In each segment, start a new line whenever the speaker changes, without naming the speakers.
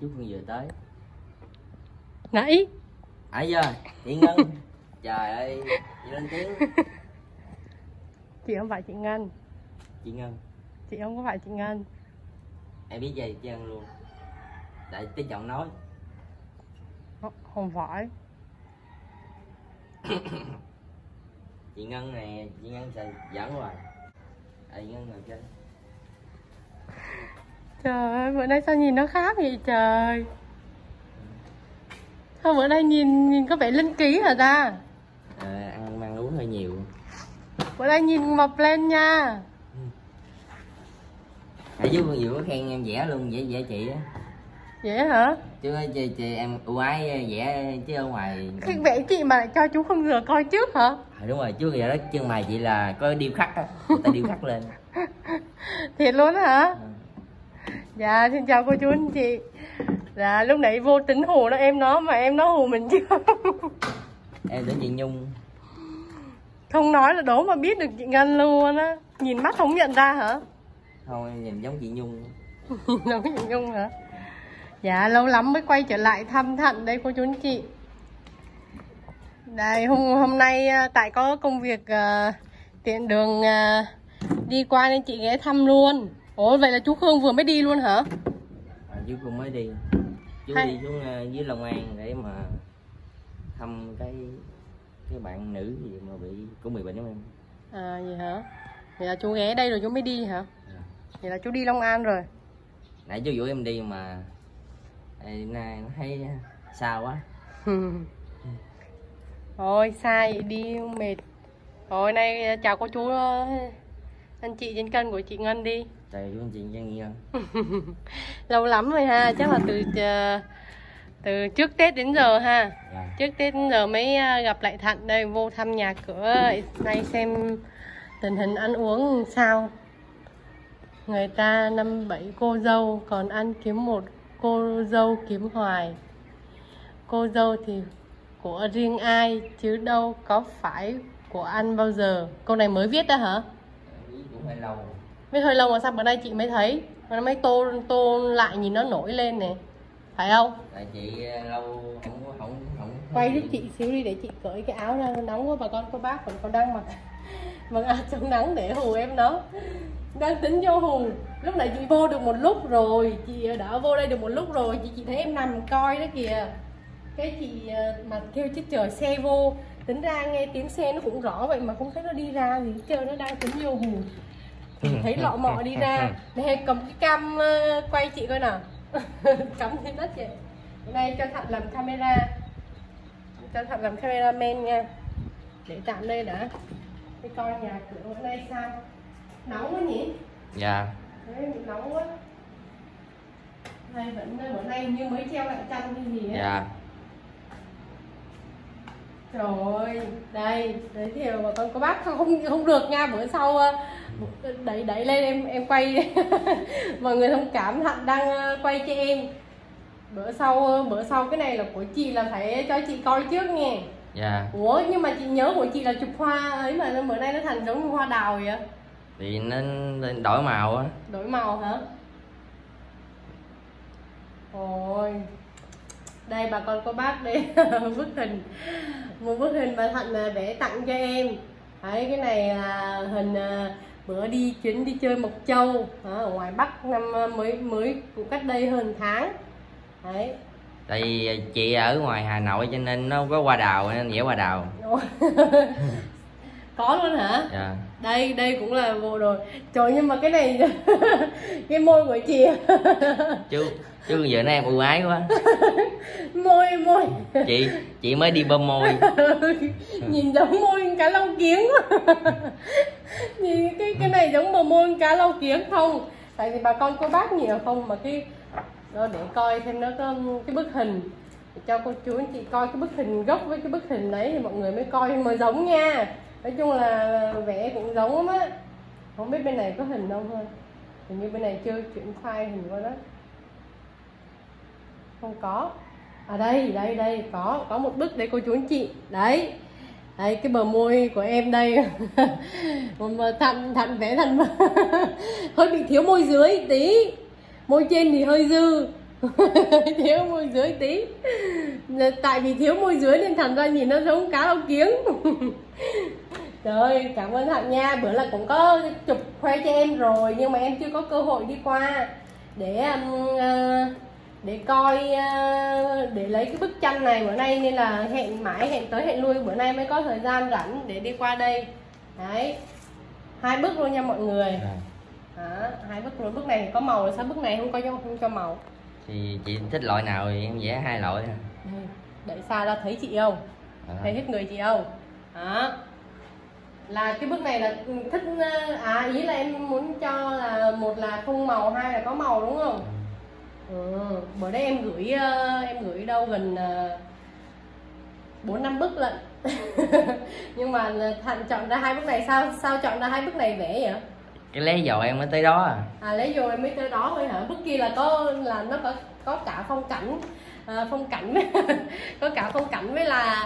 chú Phương vừa tới.
Nãy
Giờ chị Ngân. Trời ơi, chị lên tiếng.
Chị không phải chị Ngân.
Chị Ngân.
Chị không có phải chị Ngân.
Em biết gì chị Ngân luôn. Tại cái giọng nói.
Không phải.
Chị Ngân này, chị Ngân sẽ giỡn hoài. Chị Ngân ngồi trên.
Trời ơi, bữa nay sao nhìn nó khác vậy trời? Sao bữa nay nhìn có vẻ linh ký hả ta?
Ăn uống hơi nhiều.
Bữa nay nhìn mập lên nha.
Chú Phương vừa có khen em vẽ luôn, vẽ chị á.
Vậy hả?
Chứ chị em ưu ái vẽ chứ ở ngoài.
Khi vẽ chị mà lại cho chú không vừa coi trước hả?
Đúng rồi, trước giờ đó chân mày chị là có điêu khắc á, người ta điêu khắc lên.
Thiệt luôn hả? Dạ, xin chào cô chú anh chị. Dạ, lúc nãy vô tính hù nó em nó mà em nó hù mình chứ.
Em tưởng chị Nhung.
Không nói là đố mà biết được chị Ngân luôn á. Nhìn mắt không nhận ra hả?
Không, em nhìn giống chị Nhung.
Giống chị Nhung hả? Dạ, lâu lắm mới quay trở lại thăm Thận đây cô chú anh chị. Đây, hôm nay tại có công việc tiện đường đi qua nên chị ghé thăm luôn. Ủa, vậy là chú Khương vừa mới đi luôn hả?
Chú cũng mới đi. Chú đi xuống dưới Long An để mà thăm cái bạn nữ gì mà cũng bị bệnh giống em.
À, vậy hả? Vậy là chú ghé đây rồi chú mới đi hả? Vậy là chú đi Long An rồi.
Nãy chú dụ em đi mà nay nó thấy sao quá.
Thôi sai đi mệt. Rồi nay chào cô chú anh chị trên kênh của chị Ngân đi.
Trời, chú anh chị Ngân Ngân.
Lâu lắm rồi ha, chắc là từ trước Tết đến giờ ha.
Dạ.
Trước Tết đến giờ mới gặp lại Thận đây, vô thăm nhà cửa nay xem tình hình ăn uống sao. Người ta 57 cô dâu còn ăn kiếm một cô dâu kiếm hoài. Cô dâu thì của riêng ai chứ đâu có phải của ăn bao giờ. Câu này mới viết đó hả?
Cũng hơi lâu.
Mới hơi lâu mà sao bữa nay chị mới thấy. Nó mới tô lại nhìn nó nổi lên nè. Phải không?
Tại chị lâu không
Quay giúp chị xíu đi để chị cởi cái áo ra, nóng quá bà con cô bác còn đang mặc áo chống nắng để hù em nó. Đang tính cho hù. Lúc nãy chị vô được một lúc rồi, chị đã vô đây được một lúc rồi, chị thấy em nằm coi đó kìa. Cái chị mà kêu chết trời xe vô, tính ra nghe tiếng xe nó cũng rõ vậy mà không thấy nó đi ra gì hết trơn, nó đang tính vô hù. Thấy lọ mọ đi ra. Nè cầm cái cam quay chị coi nào. Cắm trên đất vậy. Hôm nay cho Thận làm camera. Cho Thận làm cameraman nha. Để tạm đây đã. Để coi nhà cửa bữa nay sao. Nóng quá nhỉ?
Dạ.
Đấy, nóng quá. Hay vẫn bữa nay như mới treo lại chăn hay gì á.
Dạ.
Trời ơi, đây giới thiệu bà con cô bác không được nha, bữa sau đẩy lên em quay. Mọi người thông cảm, Thận đang quay cho em. Bữa sau cái này là của chị là phải cho chị coi trước nha.
Dạ.
Ủa nhưng mà chị nhớ của chị là chụp hoa ấy mà bữa nay nó thành giống như hoa đào vậy á.
Thì nó đổi màu á.
Đổi màu hả? Ôi. Đây bà con cô bác đây. Bức hình. Một bức hình bà Thận vẽ tặng cho em. Đấy, cái này là hình bữa chuyến đi chơi Mộc Châu ở ngoài Bắc năm mới cũng cách đây hơn tháng. Đấy.
Tại vì chị ở ngoài Hà Nội cho nên nó không có hoa đào nên vẽ hoa đào.
Có luôn hả?
Dạ.
Đây cũng là bộ rồi. Trời, nhưng mà cái này cái môi của chị.
Chứ giờ nay em ưu ái quá.
Môi
Chị mới đi bơm môi.
Nhìn giống môi cá lau kiếng. Nhìn cái này giống bờ môi cá lau kiếng không? Tại vì bà con cô bác nhiều không mà cái đó để coi thêm nó có cái bức hình để cho cô chú anh chị coi cái bức hình gốc với cái bức hình đấy thì mọi người mới coi mới giống nha. Nói chung là vẽ cũng giống lắm á. Không biết bên này có hình không thôi. Hình như bên này chưa chuyển file hình qua đó. Không có. À đây có một bức để cô chú anh chị. Đấy. Đây cái bờ môi của em đây. Thận vẽ Thận hơi bị thiếu môi dưới tí. Môi trên thì hơi dư. Thiếu môi dưới tí. Tại vì thiếu môi dưới nên thành ra nhìn nó giống cá lau kiếng. Trời, cảm ơn Hạnh nha. Bữa là cũng có chụp khoe cho em rồi, nhưng mà em chưa có cơ hội đi qua để coi, để lấy cái bức tranh này bữa nay, nên là hẹn mãi, hẹn tới hẹn lui, bữa nay mới có thời gian rảnh để đi qua đây. Đấy, 2 bức luôn nha mọi người. Đó, 2 bức luôn. Bức này thì có màu rồi, sao bức này không cho màu?
Thì chị thích loại nào thì em vẽ 2 loại.
Đẩy xa ra thấy chị không? Thấy hết người chị không? Đó. Là cái bức này là thích, ý là em muốn cho là một là không màu, 2 là có màu đúng không? Bữa đấy em gửi đâu gần 4-5 bức lận. Nhưng mà Thạnh chọn ra 2 bức này. Sao chọn ra 2 bức này vẽ vậy?
Cái lấy dầu em mới tới đó
lấy dầu em mới tới đó thôi hả? Bức kia là nó có cả phong cảnh, có cả phong cảnh với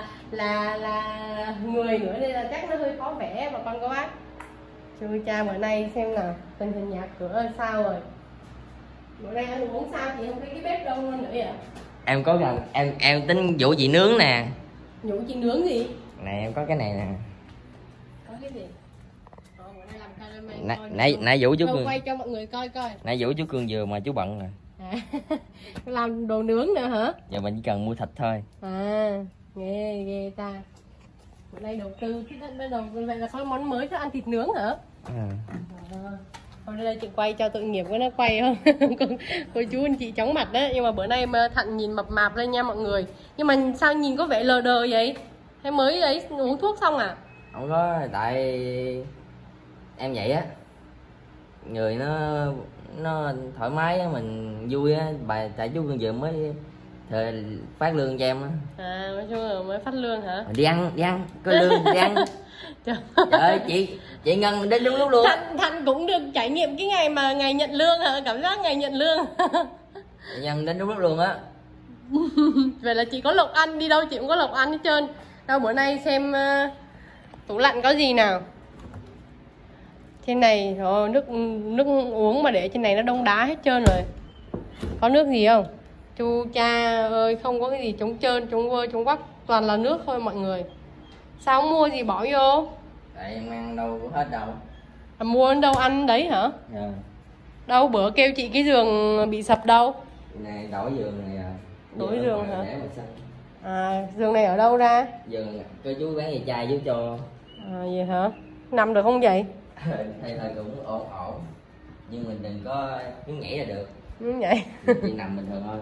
là người nữa, nên là chắc nó hơi khó vẽ bà con các bác. Chú cha bữa nay xem nào, tình hình nhà cửa sao rồi? Bữa nay ăn uống sao chị không thấy cái bếp đâu nữa vậy?
Em có gần em tính dụ chị nướng nè.
Dụ chị nướng gì?
Nè em có cái này nè.
Có cái gì? Bữa nay làm
nãy dụ chú Cương
quay cho mọi người coi.
Nãy dụ chú Cương vừa mà chú bận rồi.
Làm đồ nướng nữa hả?
Giờ mình chỉ cần mua thịt thôi.
Ghê ta. Bữa nay đầu tư vậy là có món mới cho ăn thịt nướng hả? Hôm nay chị quay cho tội nghiệp, nó quay không? Cô chú anh chị chóng mặt đấy. Nhưng mà bữa nay mà Thạnh nhìn mập mạp lên nha mọi người. Nhưng mà sao nhìn có vẻ lờ đờ vậy? Hay mới ấy uống thuốc xong à?
Không có, tại em vậy á, người nó thoải mái á, mình vui á. Tại chú Cương vừa mới phát lương cho em á.
Nói chung là mới phát lương hả?
Đi ăn có lương đi ăn. Trời ơi, chị Ngân đến đúng lúc luôn.
Thạnh cũng được trải nghiệm cái ngày nhận lương hả? Cảm giác ngày nhận lương.
Chị Ngân đến đúng lúc luôn á.
Vậy là chị có lộc ăn, đi đâu chị cũng có lộc ăn hết trơn. Đâu bữa nay xem tủ lạnh có gì nào. Trên này rồi nước uống mà để trên này nó đông đá hết trơn rồi. Có nước gì không? Chu cha ơi, không có cái gì trống trơn, trống vơ, trống quắc, toàn là nước thôi mọi người. Sao không mua gì bỏ vô?
Tại em ăn đâu có hết đâu.
Mua đâu ăn đấy hả? Đâu bữa kêu chị cái giường bị sập đâu?
Này đổi giường này à.
Đổi giường hả?
Để mà
giường này ở đâu ra?
Giường cho chú bán về chai chú cho.
Vậy hả? Nằm được không vậy?
Thầy cũng ổn, nhưng mình đừng có nhún nhảy là được.
Nhún nhảy.
Chỉ nằm bình thường thôi.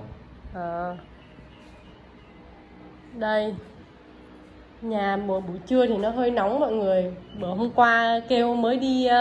Đây nhà buổi trưa thì nó hơi nóng mọi người. Bữa hôm qua kêu mới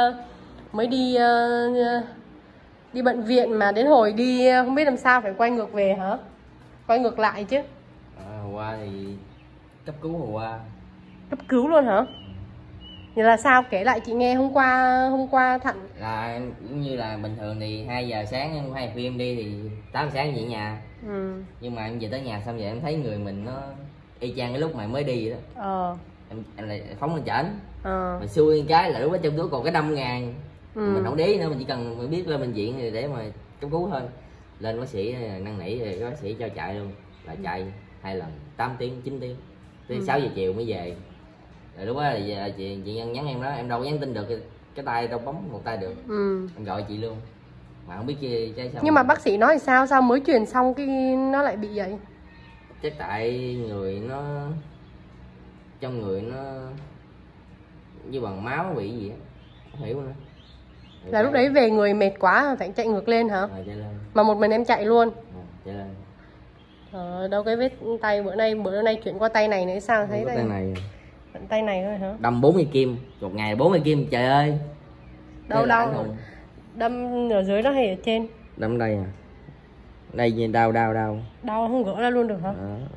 đi bệnh viện mà đến hồi đi không biết làm sao phải quay ngược về hả? Quay ngược lại chứ.
Hôm qua thì cấp cứu hôm qua.
Cấp cứu luôn hả? Vậy là sao, kể lại chị nghe. Hôm qua Thạnh
là cũng như là bình thường thì 2 giờ sáng em hay phim đi thì 8 sáng về nhà. Nhưng mà em về tới nhà xong rồi em thấy người mình nó y chang cái lúc mà mới đi vậy đó. Em lại phóng lên trển. Mà xui cái là lúc đó trong túi còn cái 5.000. Mình không để ý nữa, mình chỉ cần mình biết lên bệnh viện để mà cấp cứu thôi. Lên bác sĩ năn nỉ thì bác sĩ cho chạy luôn, là chạy 2 lần 8 tiếng 9 tiếng tới 6 giờ chiều mới về. Rồi lúc đó là chị Nhân nhắn em đó, em đâu có nhắn tin được, cái tay đâu bấm một tay được. Em gọi chị luôn mà không biết cái sao.
Nhưng mà bác sĩ nói sao mới truyền xong cái nó lại bị vậy?
Chắc tại người nó trong người nó như bằng máu bị gì á, không hiểu nữa.
Là lúc đấy về người mệt quá phải chạy ngược lên hả?
Chạy lên.
Mà một mình em chạy luôn?
Chạy lên.
Đâu cái vết tay bữa nay chuyển qua tay này nữa sao thấy
tay này.
Tay này thôi hả?
Đâm 40 kim, một ngày 40 kim, trời ơi.
Đâu đâm ở dưới đó hay ở trên?
Đâm đây à. Đây đau.
Đau không gỡ ra luôn được hả?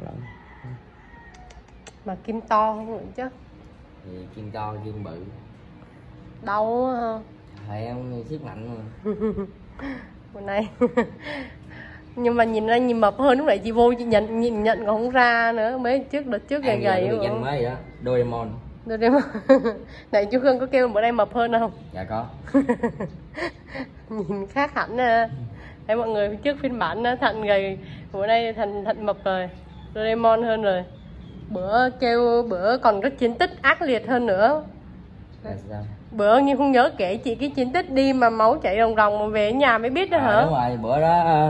Mà kim to không được chứ?
Thì kim to, kim bự.
Đau hả?
Thầy em siết mạnh mà.
Bữa nay nhưng mà nhìn mập hơn lúc nãy chị vô chị nhận còn không ra nữa. Mấy đợt trước gầy
danh mới đó, Doraemon.
Này chú Khương có kêu bữa nay mập hơn không?
Dạ có.
Nhìn khác hẳn Thấy mọi người trước phiên bản Thận gầy, bữa nay Thận mập rồi, Doraemon hơn rồi. Bữa còn có chiến tích ác liệt hơn nữa. Bữa như không nhớ kể chị cái chiến tích đi mà máu chảy ròng ròng mà về nhà mới biết đó hả?
Đúng rồi, bữa đó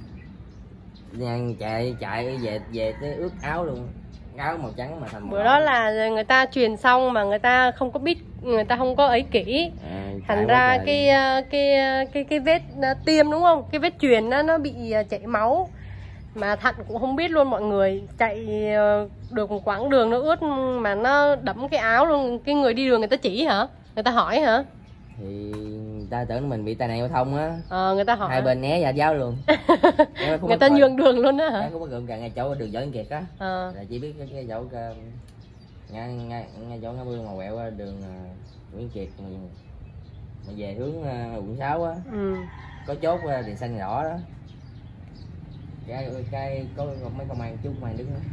chạy về tới ướt áo luôn, áo màu trắng mà thành màu
bữa đó là người ta truyền xong mà người ta không có biết, người ta không có ấy kỹ, thành ra cái vết tiêm đúng không, cái vết truyền nó bị chảy máu mà Thận cũng không biết luôn. Mọi người chạy được một quãng đường nó ướt mà nó đẫm cái áo luôn. Cái người đi đường người ta chỉ hả, người ta hỏi hả?
Thì người ta tưởng mình bị tai nạn giao thông á.
Người ta hỏi,
hai bên né ra giáo luôn.
người ta nhường đường luôn á hả?
Không có gần ngay chỗ đường Võ Văn Kiệt á, là chỉ biết cái chỗ ngay chỗ ngã Bương mà quẹo qua đường Nguyễn Kiệt mà về hướng quận 6 á. Có chốt đèn xanh đỏ đó, cái có mấy công an, chú công an đứng đó,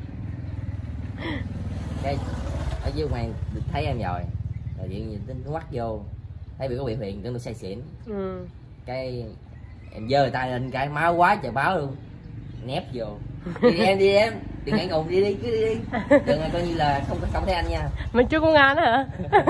cái ở dưới công an thấy em rồi chuyện gì tính quắt vô, thấy bị có biểu hiện tôi say xỉn. Cái em giơ tay lên cái máu quá trời máu luôn, nép vô. Đi em đừng ngại ngùng, đi cứ đi đừng coi như là không thấy anh nha.
Mình chú công an hả?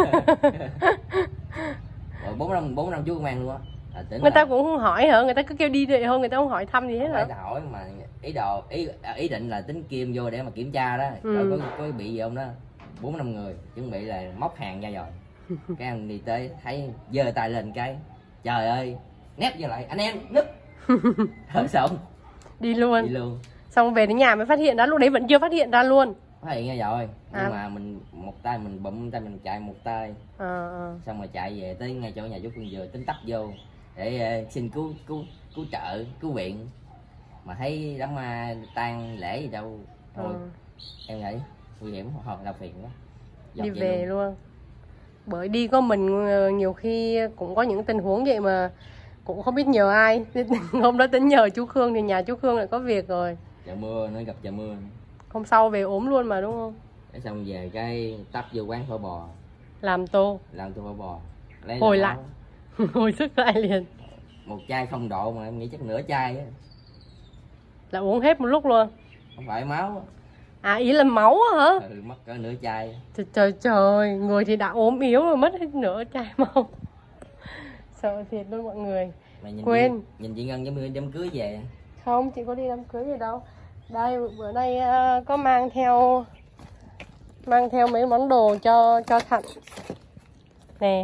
Rồi bốn năm chú công an luôn á.
Người ta cũng không hỏi hả, người ta cứ kêu đi vậy thôi, người ta không hỏi thăm gì hết hả?
Người ta hỏi mà ý định là tính kim vô để mà kiểm tra đó, có bị gì không đó. 4-5 người chuẩn bị là móc hàng ra rồi. Cái anh đi tới thấy giơ tay lên cái trời ơi, nép vô lại anh em núp. Thôi xong
đi luôn. Xong về đến nhà mới phát hiện ra, lúc đấy vẫn chưa phát hiện ra luôn.
Phát hiện ra rồi nhưng mà mình một tay mình bụm tay mình chạy một tay. Xong rồi chạy về tới ngay chỗ nhà chú Phương Dừa tính tấp vô để xin cứu trợ cứu viện, mà thấy đám ma tan lễ gì đâu thôi. Em nghĩ nguy hiểm hoặc là phiền quá
đi về luôn. Bởi đi có mình nhiều khi cũng có những tình huống vậy mà cũng không biết nhờ ai. Hôm đó tính nhờ chú Khương thì nhà chú Khương lại có việc rồi.
Trời mưa, nó gặp trời mưa.
Hôm sau về ốm luôn mà đúng không?
Để xong về cái tấp vô quán phở bò
làm tô
phở bò lấy
hồi lại hồi sức lại liền.
Một chai không độ mà em nghĩ chắc nửa chai á,
là uống hết một lúc luôn.
Không phải máu.
Ý là máu hả?
Mất cỡ nửa chai.
Trời, người thì đã ốm yếu rồi mất hết nửa chai máu. Sợ thiệt luôn mọi người.
Mà
quên
nhìn chị Ngân giống như đám cưới về.
Không, chị có đi đám cưới gì đâu. Đây bữa nay có mang theo mấy món đồ cho Thận nè.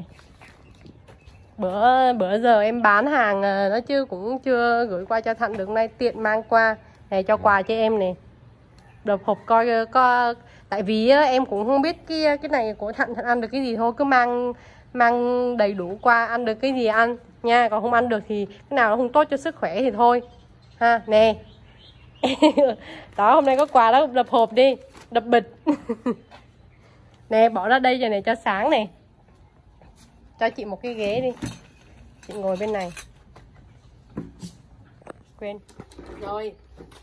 Bữa giờ em bán hàng nó cũng chưa gửi qua cho Thận được, nay tiện mang qua này cho quà cho em nè. Đập hộp coi tại vì em cũng không biết cái này của Thận ăn được cái gì, thôi cứ mang đầy đủ qua, ăn được cái gì ăn nha, còn không ăn được thì cái nào nó không tốt cho sức khỏe thì thôi ha. Nè. Đó, hôm nay có quà đó, đập hộp đi, đập bịch. Nè, bỏ ra đây rồi này cho sáng này. Cho chị một cái ghế đi, chị ngồi bên này. Quên rồi.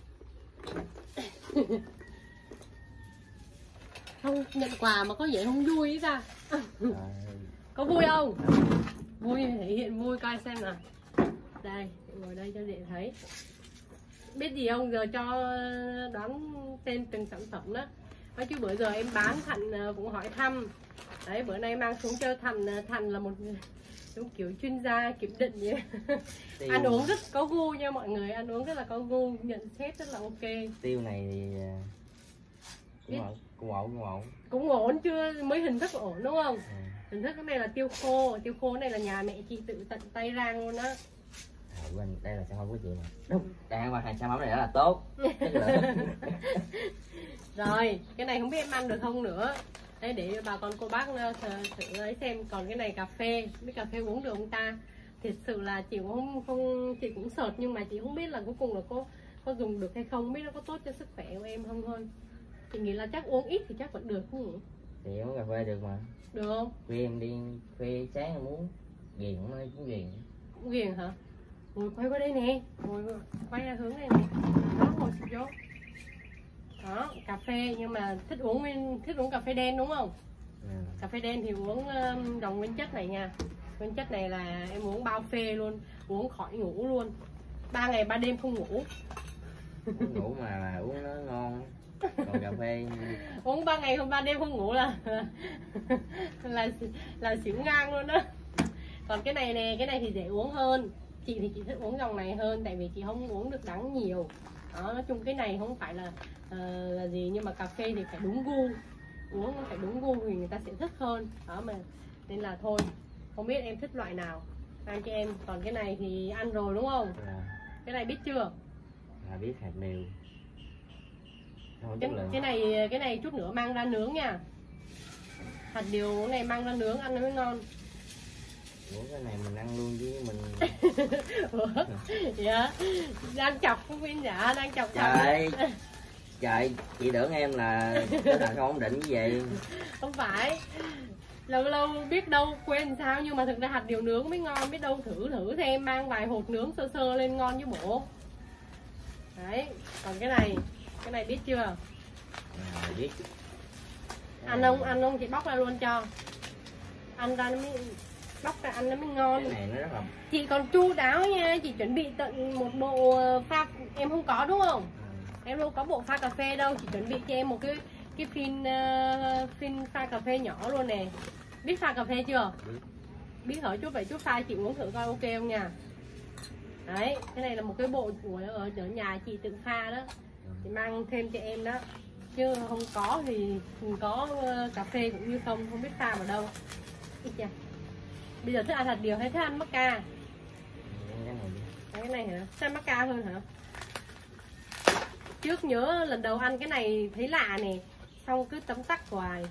Không nhận quà mà có vẻ không vui ấy ra. Có vui không? Vui, thể hiện vui coi xem nào. Đây, ngồi đây cho dễ thấy. Biết gì không, giờ cho đoán tên từng sản phẩm đó. Nói chứ bữa giờ em bán Thận cũng hỏi thăm. Đấy, bữa nay mang xuống cho Thận là một giống kiểu chuyên gia kiểm định vậy. Ăn uống rất có gu nha mọi người, ăn uống rất là có gu, nhận xét rất là ok.
Tiêu này thì cũng
ổn chưa, mới hình thức ổn đúng không? Hình thức cái này là tiêu khô này là nhà mẹ chị tự tận tay rang luôn á.
Đây là sản phẩm của chị mà. Đúng, đang qua hàng sản phẩm này là tốt.
Rồi, cái này không biết em ăn được không nữa. Đấy, để bà con cô bác thử lấy xem. Còn cái này cà phê, biết cà phê uống được không ta? Thật sự là chị cũng không chị cũng search nhưng mà chị không biết là cuối cùng là có dùng được hay không, biết nó có tốt cho sức khỏe của em không thôi. Chị nghĩ là chắc uống ít thì chắc vẫn được nhỉ?
Thì uống cà phê được mà.
Được không?
Khuya em đi, khuya sáng em uống ghiền cũng nói cũng ghiền.
Cũng ghiền hả? Ngồi quay qua đây nè, ngồi quay ra hướng này nè. Đó, ngồi xịt vô. Đó, cà phê nhưng mà thích uống cà phê đen đúng không? Cà phê đen thì uống dòng nguyên chất này nha. Nguyên chất này là em uống bao phê luôn, uống khỏi ngủ luôn. 3 ngày 3 đêm không ngủ.
Ngủ mà uống nó ngon. Còn cà phê
uống 3 ngày không 3 đêm không ngủ là xỉu ngang luôn đó. Còn cái này nè, cái này thì dễ uống hơn. Chị thì chị thích uống dòng này hơn, tại vì chị không uống được đắng nhiều đó. Nói chung cái này không phải là gì, nhưng mà cà phê thì phải đúng gu, uống phải đúng gu thì người ta sẽ thích hơn đó mà. Nên là thôi, không biết em thích loại nào ăn cho em. Còn cái này thì ăn rồi đúng không? Cái này biết chưa?
Biết hạt điều.
Cái này chút nữa mang ra nướng nha. Hạt điều này mang ra nướng ăn nó mới ngon.
Ủa cái này mình ăn luôn chứ mình.
Dạ, đang chọc không khuyên giả, đang chọc.
Trời, chị tưởng em là cái thằng không ổn định như vậy.
Không phải, lâu lâu biết đâu quên sao, nhưng mà thực ra hạt điều nướng mới ngon. Biết đâu thử thêm, mang vài hột nướng sơ sơ lên ngon với bộ. Đấy, còn cái này biết chưa?
Biết.
Ăn không chị bóc ra luôn cho. Ăn ra nó mới, bóc ra ăn nó mới ngon.
Cái này nó rất là... Chị
còn chu đáo nha, chị chuẩn bị tận một bộ pha. Em không có đúng không? Em đâu có bộ pha cà phê đâu, chị chuẩn bị cho em một cái phin pha cà phê nhỏ luôn nè. Biết pha cà phê chưa? Biết hỏi chút vậy chút pha chị uống thử coi ok không nha. Đấy, cái này là một cái bộ của ở nhà chị tự pha đó. Chị mang thêm cho em đó. Chứ không có thì có cà phê cũng như không biết pha vào đâu. Ít chà. Bây giờ thích ăn hạt điều hay thích ăn macca? Cái này hả? Thích ăn macca hơn hả? Trước nhớ lần đầu ăn cái này thấy lạ nè, xong cứ tấm tắc hoài.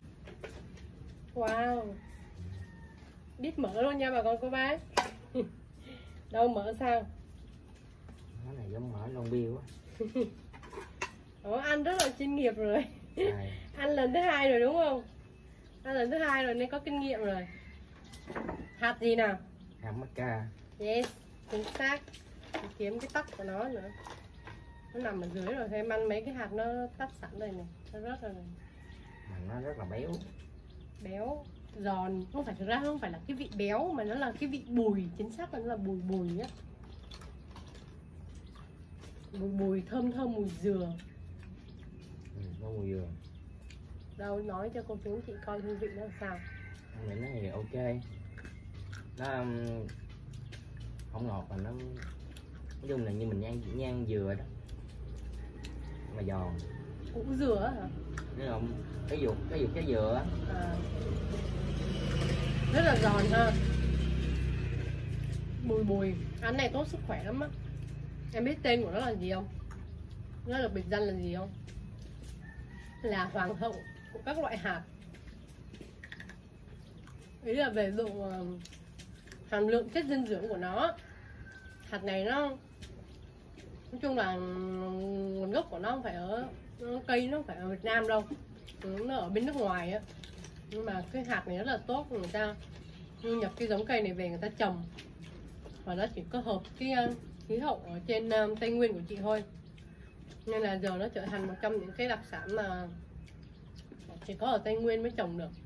Wow, biết mở luôn nha bà con cô bác. Đâu mở sao?
Cái này giống mở lon bia quá.
Ăn rất là chuyên nghiệp rồi. Ăn lần thứ 2 rồi đúng không? Ăn lần thứ 2 rồi nên có kinh nghiệm rồi. Hạt gì nào?
Hạt macca.
Yes, chính xác. Kiếm cái tóc của nó nữa. Nó nằm ở dưới rồi, thêm ăn mấy cái hạt nó tách sẵn rồi này, nó rớt rồi này.
Mà nó rất là béo.
Béo, giòn, không phải, thực ra không phải là cái vị béo mà nó là cái vị bùi, chính xác là nó là bùi nhá. Bùi thơm mùi dừa.
Có mùi dừa.
Đâu nói cho cô chú chị coi hương vị nó làm sao.
Mình nói thì ok. Nó không ngọt mà nó nói chung là như mình nhang dừa đó. Mà giòn.
Củ dừa hả?
Nếu không cái dục trái dừa á.
Rất là giòn ha. Bùi ăn này tốt sức khỏe lắm á. Em biết tên của nó là gì không? Nó được biệt danh là gì không? Là hoàng hậu của các loại hạt. Ý là về độ hàm lượng chất dinh dưỡng của nó. Hạt này nó nói chung là nguồn gốc của nó không phải ở cây, nó không phải ở Việt Nam đâu, nó ở bên nước ngoài á. Nhưng mà cái hạt này rất là tốt, người ta nhập cái giống cây này về người ta trồng, và nó chỉ có hợp cái khí hậu ở trên Tây Nguyên của chị thôi, nên là giờ nó trở thành một trong những cái đặc sản mà chỉ có ở Tây Nguyên mới trồng được.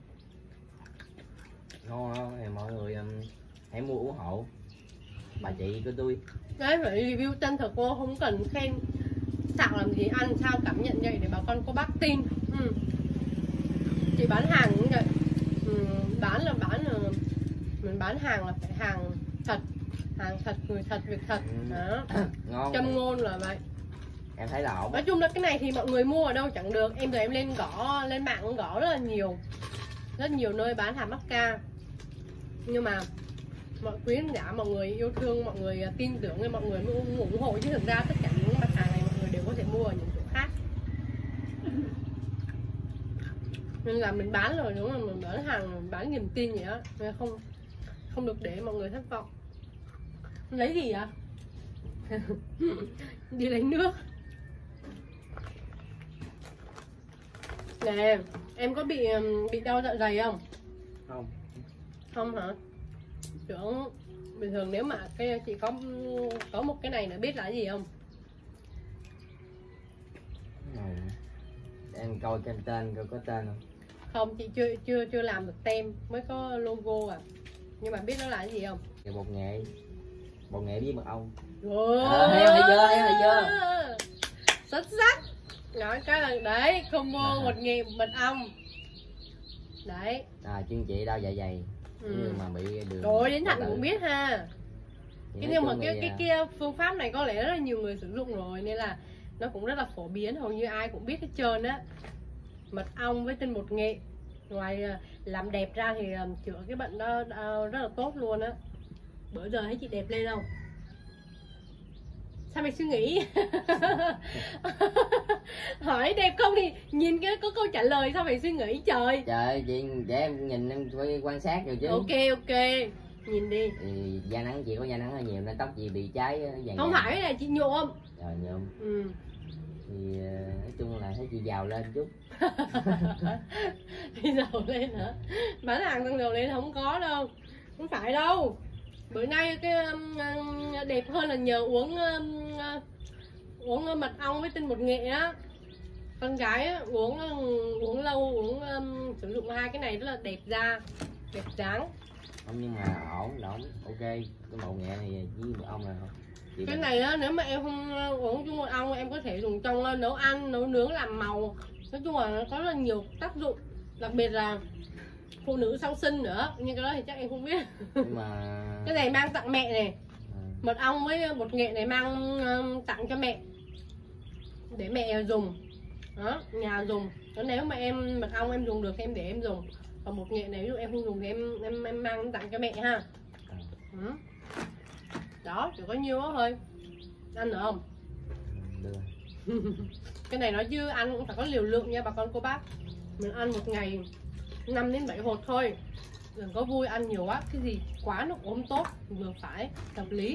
Ngon không? Thì mọi người hãy mua ủng hộ bà chị của tôi.
Đấy, phải review chân thực, cô không cần khen xạo làm gì, ăn sao cảm nhận vậy để bà con cô bác tin. Chị bán hàng cũng vậy. Bán là mình bán hàng là phải hàng thật, người thật, việc thật đó.
Ngon.
Châm ngôn là vậy.
Em thấy là ổn.
Nói chung là cái này thì mọi người mua ở đâu chẳng được. Em giờ em lên mạng cũng gõ rất là nhiều nơi bán hạt macca. Nhưng mà mọi quý khán giả, mọi người yêu thương, mọi người tin tưởng nên mọi người mới ủng hộ, chứ thực ra tất cả những mặt hàng này mọi người đều có thể mua ở những chỗ khác. Nên là mình bán rồi, đúng không? Mình bán hàng, mình bán niềm tin vậy đó, nên không được để mọi người thất vọng. Lấy gì ạ? Đi lấy nước. Nè, em có bị đau dạ dày không? Không hả? Tưởng bình thường nếu mà cái chị có một cái này là biết là cái gì không?
Em coi trên tên coi có tên không?
Không, chị chưa làm được tem, mới có logo à. Nhưng mà biết nó là cái gì không?
Bột nghệ với mật ong. Thấy chưa?
Xuất sắc. Nói cái là đấy, combo một nghệ mật ong. Đấy.
Chuyên trị đau dạ dày. Nhưng mà bị đường.
Rồi đến Thạnh cũng biết ha. Nhưng mà cái phương pháp này có lẽ rất là nhiều người sử dụng rồi, nên là nó cũng rất là phổ biến, hầu như ai cũng biết hết trơn á. Mật ong với tinh bột nghệ, ngoài làm đẹp ra thì chữa cái bệnh đó rất là tốt luôn á. Bữa giờ thấy chị đẹp lên không? Sao mày suy nghĩ? Hỏi đẹp không thì nhìn cái có câu trả lời, sao mày suy nghĩ trời?
Trời chị để em nhìn, em phải quan sát rồi chứ.
Ok nhìn đi.
Thì da nắng chị có da nắng hơi nhiều nên tóc chị bị cháy vàng.
Không phải là chị nhuộm.
Rồi nhuộm. Thì nói chung là thấy chị giàu lên chút.
Đi giàu lên hả? Bán hàng xăng dầu lên không có đâu. Không phải đâu. Bữa nay cái đẹp hơn là nhờ uống mật ong với tinh bột nghệ á. Con gái á, uống lâu, sử dụng hai cái này rất là đẹp da, đẹp dáng.
Không, nhưng mà ổn, ok. Cái bột nghệ này với mật ong là không.
Cái này á, nếu mà em không uống chung mật ong, em có thể dùng trong nấu ăn, nấu nướng, làm màu. Nói chung là nó có rất là nhiều tác dụng, đặc biệt là phụ nữ sau sinh nữa, nhưng cái đó thì chắc em không biết.
Nhưng mà
cái này mang tặng mẹ này. Mật ong với bột nghệ này mang tặng cho mẹ để mẹ dùng đó, nhà dùng. Còn nếu mà em mật ong em dùng được thì em để em dùng, còn bột nghệ này ví dụ em không dùng thì em mang tặng cho mẹ ha. Đó, chỉ có nhiêu đó thôi. Ăn được không?
Được.
Cái này nói chứ ăn cũng phải có liều lượng nha bà con cô bác. Mình ăn một ngày 5 đến 7 hột thôi, đừng có vui ăn nhiều quá, cái gì quá nó cũng không tốt, vừa phải, hợp lý.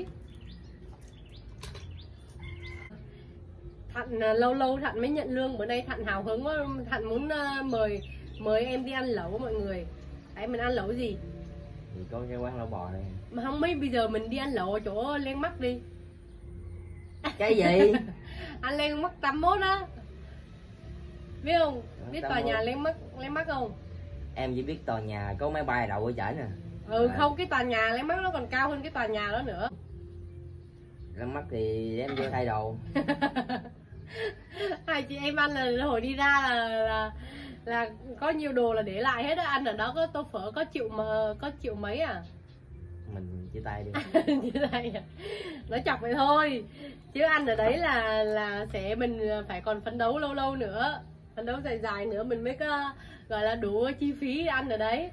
Thạnh lâu Thạnh mới nhận lương, bữa nay Thạnh hào hứng quá, Thạnh muốn mời em đi ăn lẩu mọi người. Đấy, mình ăn lẩu gì?
Thì có cái quán lẩu bò này.
Mà không, mấy bây giờ mình đi ăn lẩu ở chỗ Landmark đi.
Cái gì?
Ăn Landmark 81 á. Biết không? Biết tòa nhà Landmark không?
Em chỉ biết tòa nhà có máy bay đậu ở trển nè.
Không, cái tòa nhà Landmark nó còn cao hơn cái tòa nhà đó nữa.
Landmark thì em vô thay đồ.
Hai chị em ăn là hồi đi ra là có nhiều đồ là để lại hết á. Ăn ở đó có tô phở có triệu mấy à.
Mình chia tay đi.
Chia tay à? Nói chọc vậy thôi, chứ ăn ở đấy là sẽ mình phải còn phấn đấu lâu nữa, phấn đấu dài nữa mình mới có gọi là đủ chi phí ăn ở đấy.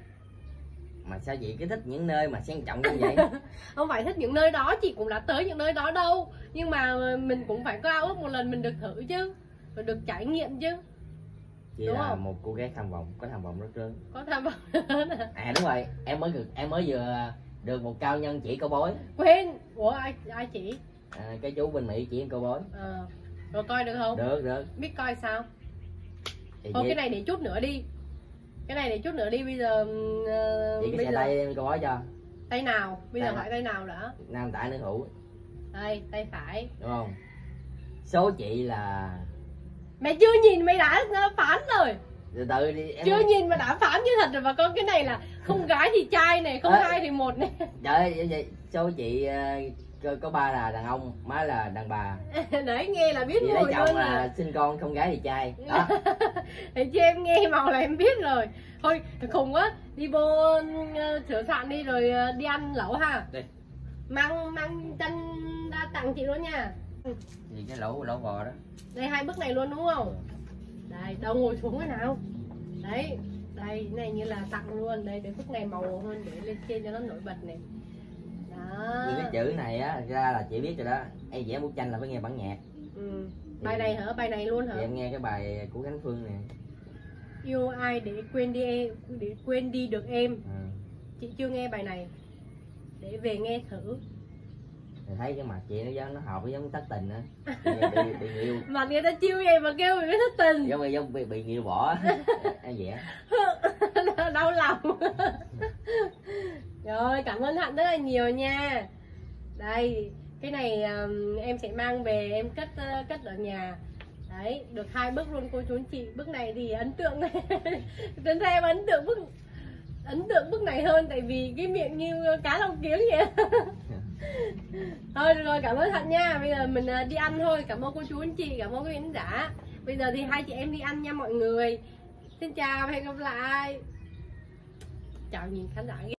Mà sao chị cứ thích những nơi mà sang trọng như vậy?
Không phải thích những nơi đó, chị cũng đã tới những nơi đó đâu, nhưng mà mình cũng phải có ao ước một lần mình được thử chứ, rồi được trải nghiệm chứ.
Chị đúng là không? Một cô gái tham vọng, có tham vọng rất lớn.
Có tham vọng.
Đúng rồi, em mới vừa được một cao nhân chỉ câu bối.
Quên, ủa ai chỉ?
Cái chú bên Mỹ chỉ em câu bối.
Rồi coi được không?
Được.
Biết coi sao?
Thì
thôi cái này để chút nữa đi. Cái này để chút nữa đi, bây giờ
chị cái tay em câu bối cho.
Tay nào? Bây giờ hỏi tay nào đã?
Nam tả nữ hữu.
Đây, tay phải.
Đúng không? Số chị là...
Mày chưa nhìn mày đã phán rồi.
Từ từ đi em...
Chưa nhìn mà đã phán như thật rồi bà con. Cái này là không gái thì trai này, không hai thì một này.
Trời ơi, số chị có ba là đàn ông, má là đàn bà.
Đấy, nghe là biết
chị
rồi.
Lấy chồng là sinh con, không gái thì trai đó.
Thì chứ em nghe màu là em biết rồi. Thôi khùng quá, đi vô sửa soạn đi rồi đi ăn lẩu ha. Đi. Mang chân ra tặng chị luôn nha.
Thì cái lẩu bò đó.
Đây, hai bước này luôn đúng không? Đây, đâu ngồi xuống cái nào. Đấy, đây, cái này như là tặng luôn. Đây, để bước này màu hơn, để lên trên cho nó nổi bật này. Đó.
Những cái chữ này á, ra là chị biết rồi đó. Em vẽ bức tranh là phải nghe bản nhạc.
Bài này hả? Bài này luôn hả?
Thì em nghe cái bài của Khánh Phương nè.
Yêu ai để quên đi được em. Chị chưa nghe bài này, để về nghe thử.
Thì thấy cái mặt chị nó hợp với giống thất tình á. Bị yêu.
Mặt người ta chiêu vậy mà kêu bị thất tình.
Giống bị nghiêu bỏ. Em vẽ.
Đau lòng. Rồi, cảm ơn Hạnh rất là nhiều nha. Đây, cái này em sẽ mang về em cất ở nhà. Đấy, được hai bước luôn cô chú anh chị. Bước này thì ấn tượng này. Tính ra em ấn tượng bức này hơn, tại vì cái miệng như cá lóc kiếng vậy. Thôi được rồi, cảm ơn thật nha. Bây giờ mình đi ăn thôi. Cảm ơn cô chú anh chị, cảm ơn quý khán giả. Bây giờ thì hai chị em đi ăn nha mọi người. Xin chào và hẹn gặp lại. Chào nhìn khán giả.